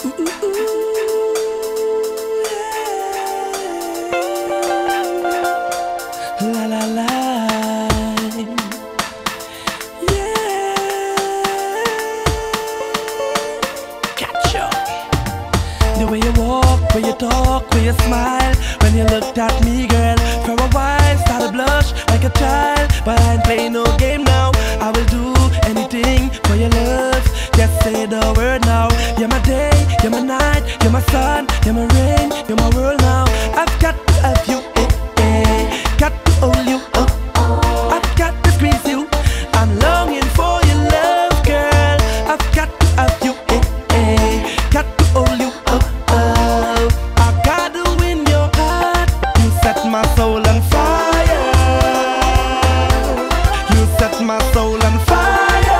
La la la, yeah. Catch up. The way you walk, way you talk, way you smile. When you looked at me, girl, for a while started blush like a child. But I ain't playing no game now. I will do anything for your love. Just say the word now. You're my day, you're my night, you're my sun, you're my rain, you're my world now. I've got to have you, got to hold you, I've got to squeeze you. I'm longing for your love, girl. I've got to have you, got to hold you, I got to win your heart. You set my soul on fire. You set my soul on fire.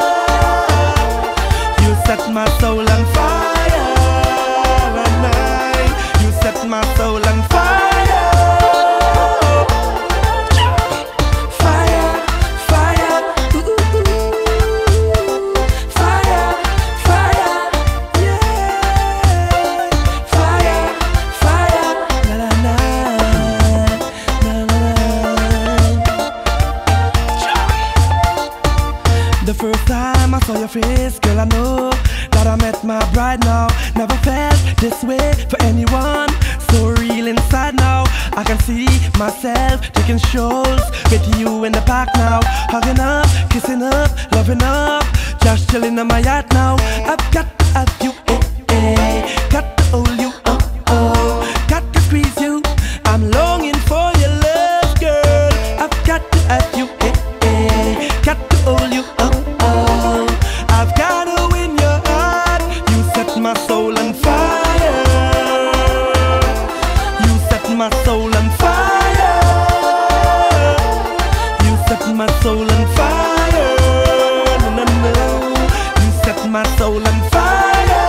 You set my soul on fire. And you set my soul on fire. The first time I saw your face, girl, I know that I met my bride now. Never felt this way for anyone. So real inside now. I can see myself taking strolls with you in the park now. Hugging up, kissing up, loving up, just chilling on my yacht now. I've got to have you, got to hold you, got to squeeze you. I'm longing for your love, girl. I've got to have you, got to hold you, I've got to win your heart. You set my soul on fire. You set my soul on fire. You set my soul on fire. No, no, no. You set my soul on fire.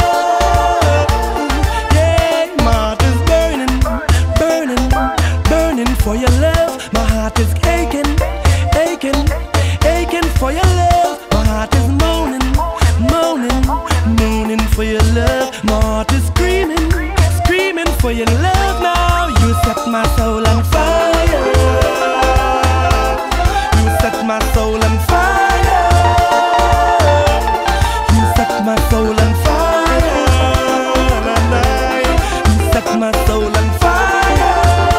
Yeah, my heart is burning, burning, burning for your love. My heart is aching, aching, aching for your love. My heart is moaning, moaning, moaning for your love. My heart is screaming, screaming for your love now. You set my soul on fire. You set my soul on fire. You set my soul on fire. You set my soul on fire.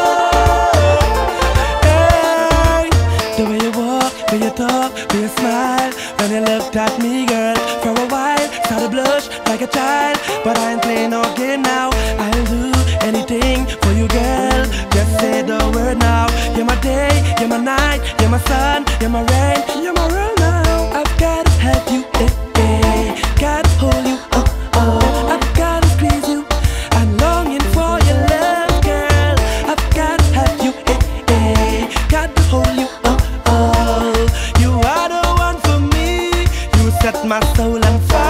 Hey, the way you walk, way you talk, way you smile. When you looked at me, girl, for a while started blush like a child. But I ain't playing no game now. I'll do anything for you, girl. Just say the word now. You're my day, you're my night, you're my sun, you're my rain, you're my world now. I've gotta have you, gotta hold you, I've gotta squeeze you. I'm longing for your love, girl. I've gotta have you, gotta hold you, you are the one for me. You set my soul on fire.